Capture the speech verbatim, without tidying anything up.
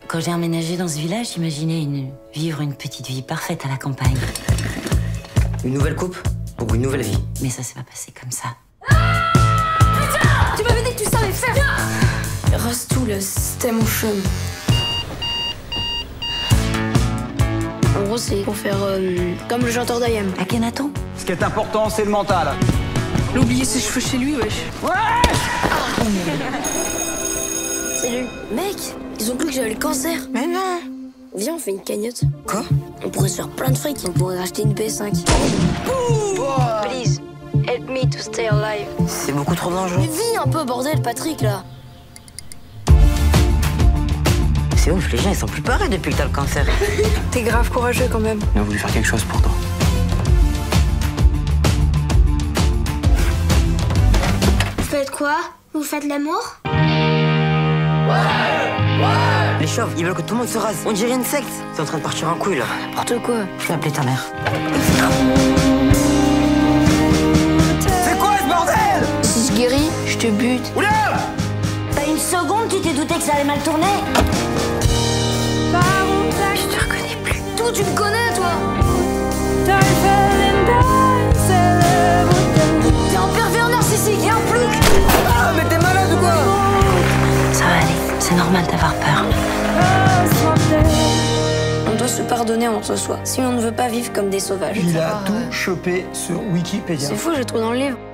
Quand j'ai emménagé dans ce village, j'imaginais une... vivre une petite vie parfaite à la campagne. Une nouvelle coupe pour une nouvelle vie. Mais ça s'est pas passé comme ça. Ah putain! Tu m'avais dit que tu savais faire! Rase tout là, c'était mon chum. En gros, c'est pour faire euh, comme le chanteur d'I M. Akhenaton. Ce qui est important, c'est le mental. Il a oublié ses cheveux chez lui, wesh. Ouais! Ah. Salut. Mec, ils ont cru que j'avais le cancer. Mais non. Viens, on fait une cagnotte. Quoi? On pourrait se faire plein de fric, on pourrait racheter une P S cinq. Please, help me to stay alive. C'est beaucoup trop dangereux. Mais vis un peu, bordel, Patrick, là. C'est ouf, les gens ils sont plus pareils depuis que t'as le cancer. T'es grave courageux quand même. On a voulu faire quelque chose pour toi. Vous faites quoi? Vous faites l'amour? Les chauves, ils veulent que tout le monde se rase. On dirait une secte. C'est en train de partir en couille là. N'importe quoi. Je vais appeler ta mère. C'est quoi ce bordel? Si je guéris, je te bute. Oula! T'as une seconde, tu t'es douté que ça allait mal tourner? Je te reconnais plus. Tout, tu me connais, toi. T'es un pervers narcissique et un plouc. Ah, mais t'es malade ou quoi? Ça va aller, c'est normal d'avoir peur. On doit se pardonner entre soi, si on ne veut pas vivre comme des sauvages. Il a tout chopé sur Wikipédia. C'est fou, je le trouve dans le livre.